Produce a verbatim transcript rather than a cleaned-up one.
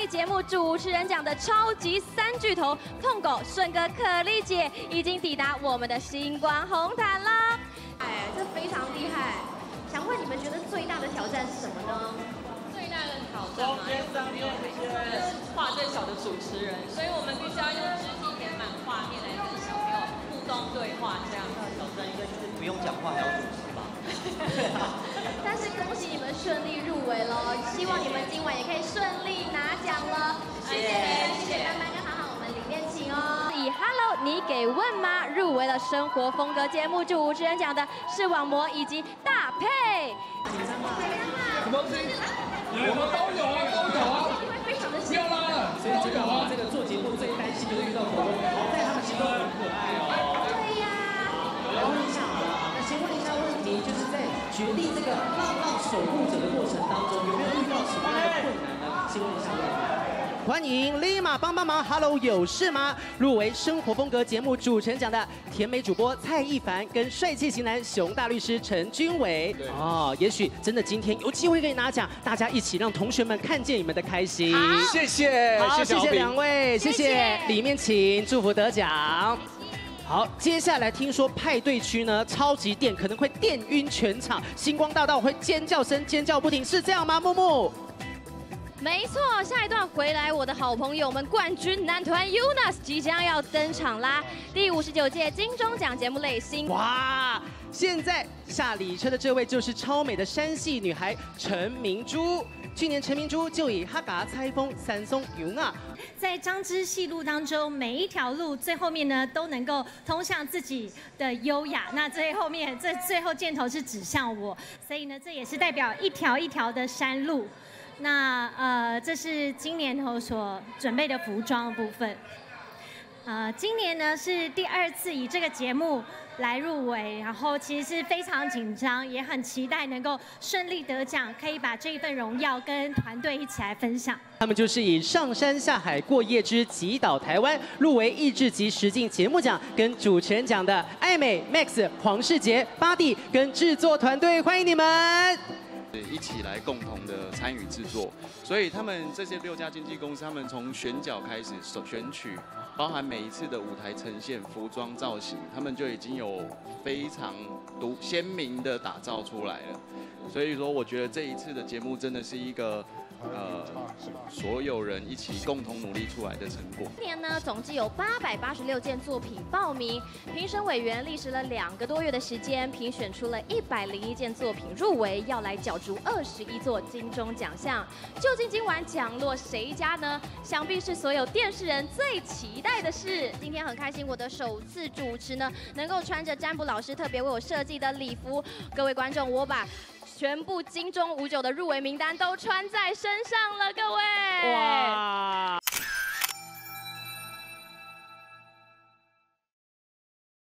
艺节目主持人奖的超级三巨头碰狗、顺哥、可丽姐已经抵达我们的星光红毯了。哎，这非常厉害。想问你们觉得最大的挑战是什么呢？ 最大的挑战嘛，因为我们没有是话最少的主持人，所以我们必须要用肢体填满画面来跟小朋友互动对话，这样。 挑战应该就是不用讲话还要主持吧？ 但是恭喜你们顺利入围了，希望你们今晚也可以顺利拿奖了。谢谢你们，谢谢班班跟涵涵，我们里面请哦。以 Hello 你给问吗入围了生活风格节目主持人奖的视网膜以及大佩。 紧张吗？什么东西？我们都有啊，都有啊。 非常的不要拉了，所以这个这个做节目最担心就是遇到狗狗，在他们心中很可爱哦。 对呀。 然后问一下好了，那先问一下问题，就是在决定这个浪浪守护者的过程当中，有没有遇到什么样的困难呢？先问一下问题。 欢迎立马帮帮忙 ，Hello 有事吗？入围生活风格节目主持人奖的甜美主播蔡亦凡跟帅气型男熊大律师陈君伟。哦，也许真的今天有机会可以拿奖，大家一起让同学们看见你们的开心。 谢谢， 好，谢谢谢两位，谢谢，里面请祝福得奖。好，接下来听说派对区呢，超级电可能会电晕全场，星光大道会尖叫声尖叫不停，是这样吗？木木。 没错，下一段回来，我的好朋友们冠军男团 U N A S 即将要登场啦！第五十九届金钟奖节目类星。 哇！现在下礼车的这位就是超美的山系女孩陈明珠。去年陈明珠就以哈嘎猜风三松 U N A。 在张之戏路当中，每一条路最后面呢都能够通向自己的优雅。那最后面这最后箭头是指向我，所以呢这也是代表一条一条的山路。那呃，这是今年头所准备的服装部分。呃，今年呢是第二次以这个节目来入围，然后其实是非常紧张，也很期待能够顺利得奖，可以把这一份荣耀跟团队一起来分享。 他们就是以上山下海过夜之极岛台湾入围益智及实境节目奖跟主持人奖的艾美、Max、黄世杰、巴蒂跟制作团队，欢迎你们！ 一起来共同的参与制作，所以他们这些六家经纪公司，他们从选角开始选曲，包含每一次的舞台呈现、服装造型，他们就已经有非常独鲜明的打造出来了。所以说，我觉得这一次的节目真的是一个呃所有人一起共同努力出来的成果。 今年呢，总计有八百八十六件作品报名，评审委员历时了两个多月的时间，评选出了一百零一件作品入围，要来角逐二十一座金钟奖项。究竟今晚奖落谁家呢？想必是所有电视人最期待的事。今天很开心，我的首次主持呢，能够穿着占卜老师特别为我设计的礼服。各位观众，我把全部金钟五九的入围名单都穿在身上了，各位。哇！